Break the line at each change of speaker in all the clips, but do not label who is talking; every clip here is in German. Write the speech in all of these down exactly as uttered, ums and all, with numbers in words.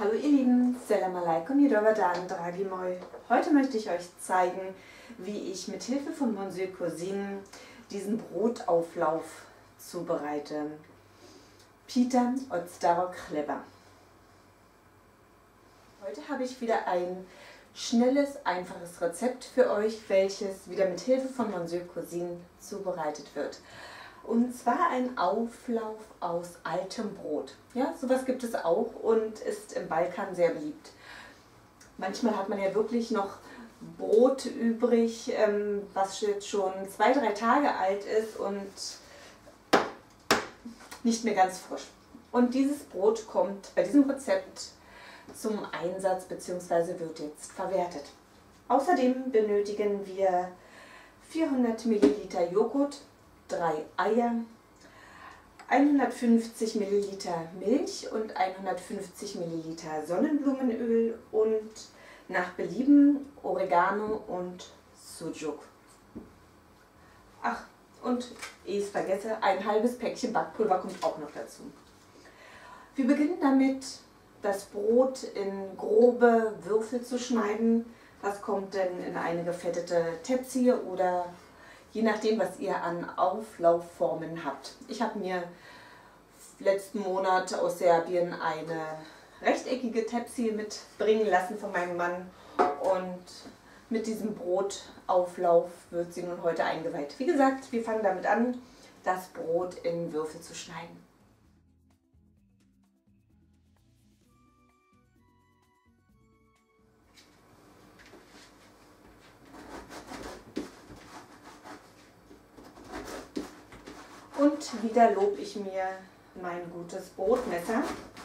Hallo ihr Lieben, Salam alaikum, Yedovadan, Dragi Moi. Heute möchte ich euch zeigen, wie ich mit Hilfe von Monsieur Cuisine diesen Brotauflauf zubereite. Pita od starog chleba. Heute habe ich wieder ein schnelles, einfaches Rezept für euch, welches wieder mit Hilfe von Monsieur Cuisine zubereitet wird. Und zwar ein Auflauf aus altem Brot. Ja, sowas gibt es auch und ist im Balkan sehr beliebt. Manchmal hat man ja wirklich noch Brot übrig, ähm, was jetzt schon zwei, drei Tage alt ist und nicht mehr ganz frisch. Und dieses Brot kommt bei diesem Rezept zum Einsatz bzw. wird jetzt verwertet. Außerdem benötigen wir vierhundert Milliliter Joghurt, drei Eier, hundertfünfzig Milliliter Milch und hundertfünfzig Milliliter Sonnenblumenöl und nach Belieben Oregano und Sucuk. Ach, und ehe ich es vergesse, ein halbes Päckchen Backpulver kommt auch noch dazu. Wir beginnen damit, das Brot in grobe Würfel zu schneiden. Das kommt dann in eine gefettete Tepsi oder je nachdem, was ihr an Auflaufformen habt. Ich habe mir letzten Monat aus Serbien eine rechteckige Tepsi mitbringen lassen von meinem Mann und mit diesem Brotauflauf wird sie nun heute eingeweiht. Wie gesagt, wir fangen damit an, das Brot in Würfel zu schneiden. Und wieder lobe ich mir mein gutes Brotmesser.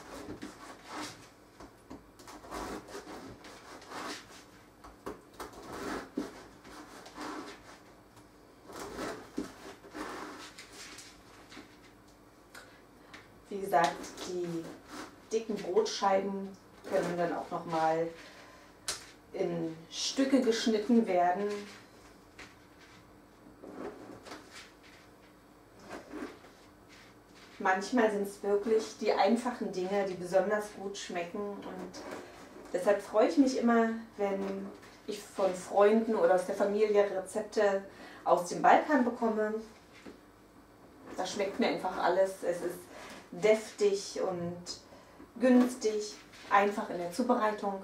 Wie gesagt, die dicken Brotscheiben können dann auch noch mal in Stücke geschnitten werden. Manchmal sind es wirklich die einfachen Dinge, die besonders gut schmecken und deshalb freue ich mich immer, wenn ich von Freunden oder aus der Familie Rezepte aus dem Balkan bekomme. Das schmeckt mir einfach alles. Es ist deftig und günstig, einfach in der Zubereitung.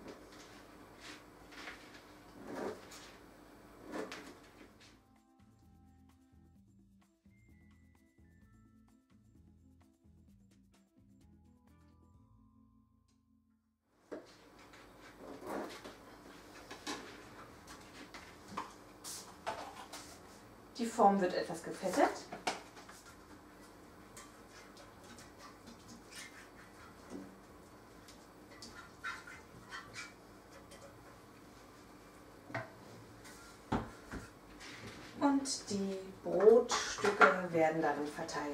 Die Form wird etwas gefettet. Und die Brotstücke werden darin verteilt.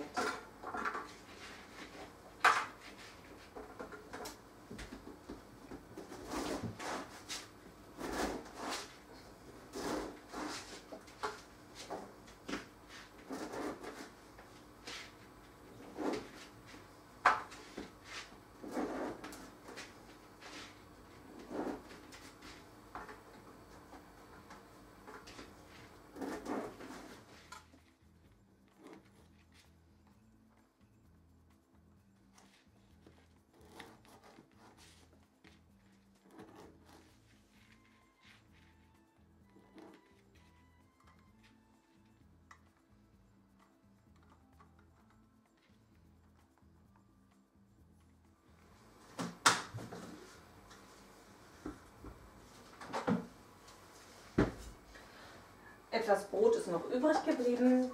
Etwas Brot ist noch übrig geblieben.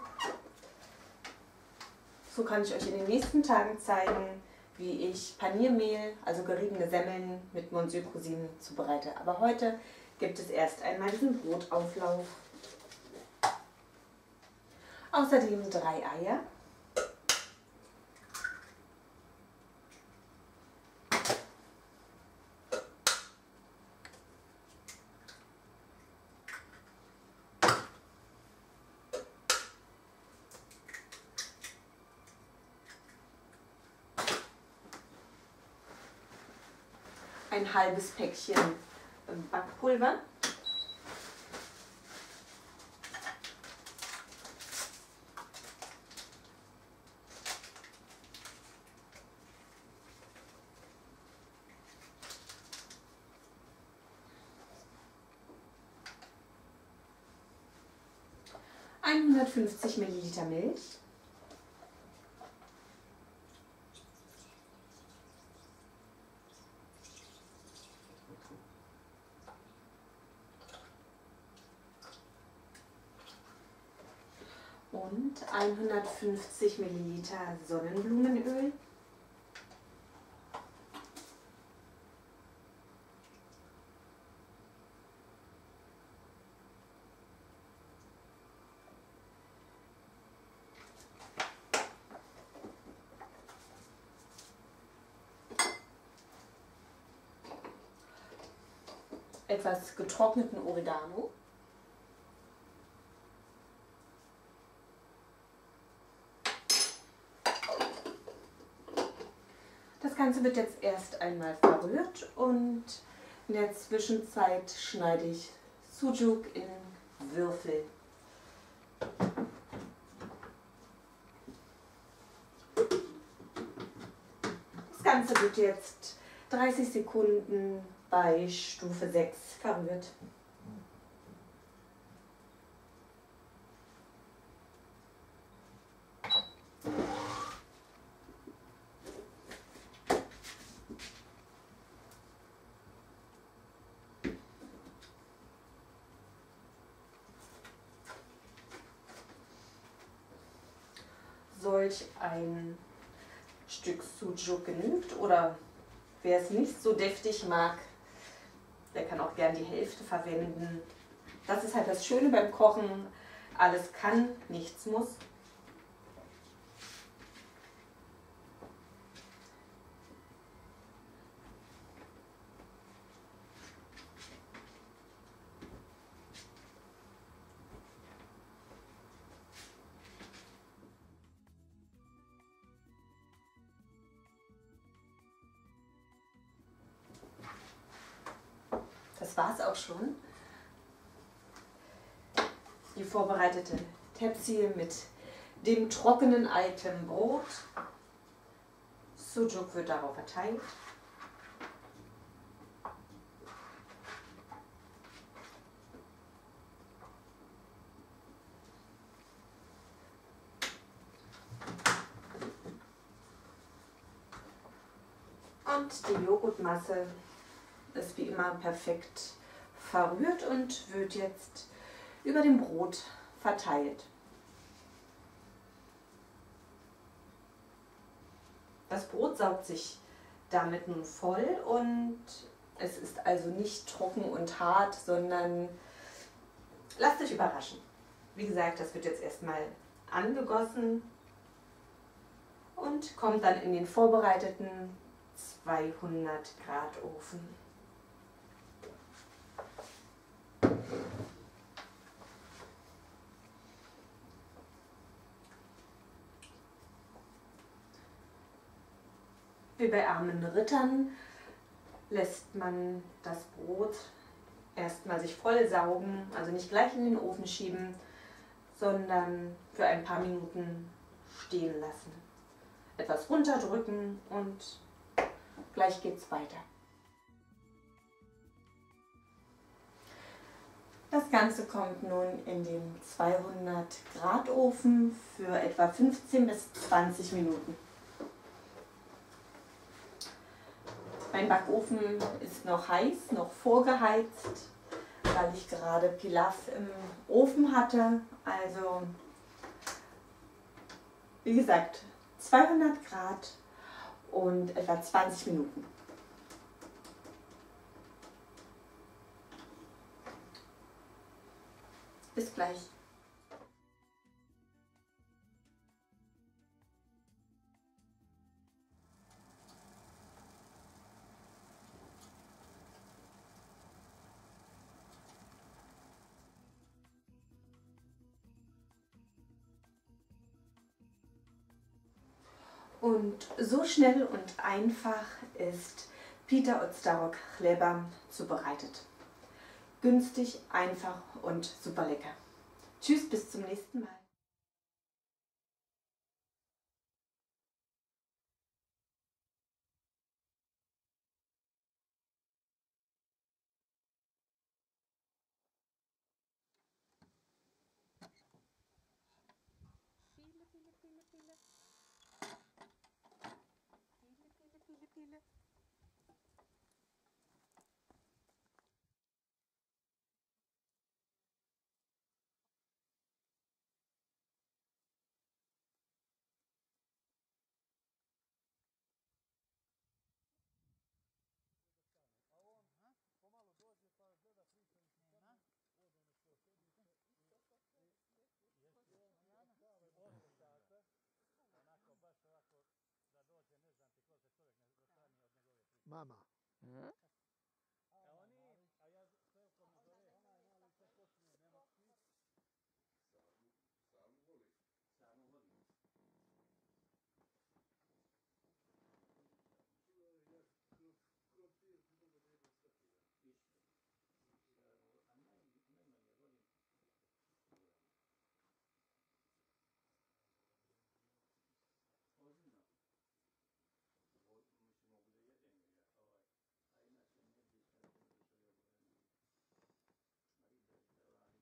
So kann ich euch in den nächsten Tagen zeigen, wie ich Paniermehl, also geriebene Semmeln mit Monsieur Cuisine zubereite. Aber heute gibt es erst einmal diesen Brotauflauf. Außerdem drei Eier. ein halbes Päckchen Backpulver. hundertfünfzig Milliliter Milch. Und hundertfünfzig Milliliter Sonnenblumenöl. Etwas getrockneten Oregano. Das Ganze wird jetzt erst einmal verrührt und in der Zwischenzeit schneide ich Sucuk in Würfel. Das Ganze wird jetzt dreißig Sekunden bei Stufe sechs verrührt. Solch ein Stück Sucuk genügt, oder wer es nicht so deftig mag, der kann auch gern die Hälfte verwenden. Das ist halt das Schöne beim Kochen. Alles kann, nichts muss. Das war es auch schon. Die vorbereitete Tepsi mit dem trockenen alten Brot. Sucuk wird darauf verteilt. Und die Joghurtmasse ist wie immer perfekt verrührt und wird jetzt über dem Brot verteilt. Das Brot saugt sich damit nun voll und es ist also nicht trocken und hart, sondern lasst euch überraschen. Wie gesagt, das wird jetzt erstmal angegossen und kommt dann in den vorbereiteten zweihundert Grad Ofen. Wie bei armen Rittern lässt man das Brot erstmal sich voll saugen, also nicht gleich in den Ofen schieben, sondern für ein paar Minuten stehen lassen. Etwas runterdrücken und gleich geht's weiter. Das Ganze kommt nun in den zweihundert Grad Ofen für etwa fünfzehn bis zwanzig Minuten. Mein Backofen ist noch heiß, noch vorgeheizt, weil ich gerade Pilaf im Ofen hatte. Also, wie gesagt, zweihundert Grad und etwa zwanzig Minuten. Bis gleich. Und so schnell und einfach ist Pita od starog chleba zubereitet. Günstig, einfach und super lecker. Tschüss, bis zum nächsten Mal. Pile, pile, pile, pile. Pile, pile, pile, pile.
A on pomalo dođe pa gleda pričaju se sa mnom, ode ono što sedište i jesi on osam sata, onako baš ovako da dođe, ne znam ti ko se čovjek ne dostani od njegove priče. Mama. A oni, a ja sve oko me zove, onaj mali sad počinje nemoćki. Samu voli. Samu voli. Krompir bi mogo da jedem svaki dan. Isto. A najmanje volim ozbiljno. Mislim, mogu da jedem ga, a inače ne bi šta da što je govorim. Ribe, zelani,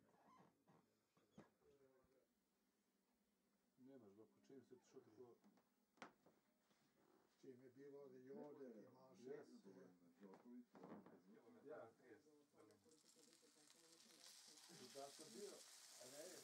nemaš ga, po čim se ti što tako... Čim je bilo ovdje jode i maše. Ja. Da sam bio, a ne je.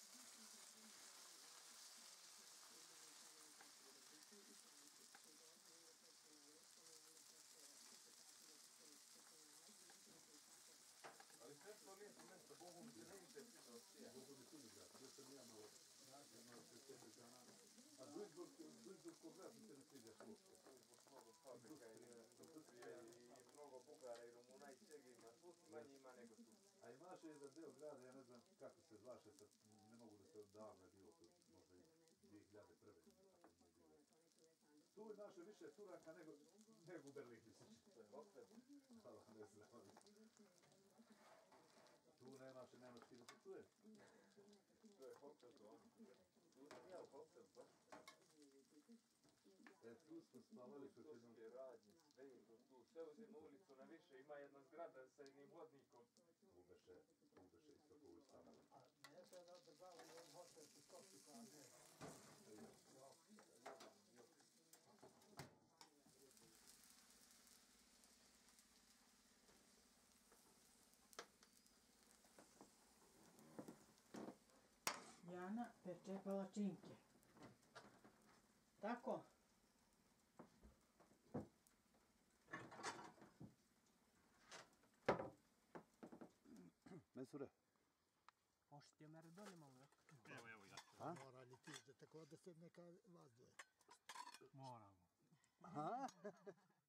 Ali sve to lijepo mjesto, Bogu mi se ne ide sviđa od svija. Bogu mi tu igra, gdje sam ja malo, malo se sebe dana. A Duisburgskog grad mi se ne sviđa šuške. Mnogo fabrika i mnogo Bugara i Rumuna i svega ima, tu manje ima nego tu. A imaš jedan deo grada, ja ne znam kako se zvaše, sad ne mogu da se odavno je bilo tu, možda i dvije hiljade prve. Tu imaš više Turaka nego u Berlini. To je opet. Hvala, ne znam. Tu nemaš i nemački da se čuje. To je hotel to. Tu sam ja u hotel, baš. E, tu smo spavali kod jednog... Turske radnje, sve je to tu. Sve uzim ulicu na više, ima jedna zgrada sa jednim vodnikom. Tu beše, tu beše isto koju stanali. A ne se da održavali jedan hotel u Skopi, pa ne.
Jana peče palačinke. Tako?
Mesure.
Možete me redoli malo, ja?
Evo, evo, ja.
A? Mora li ti, tako da se neka vas dvoje?
Moramo.
Aha.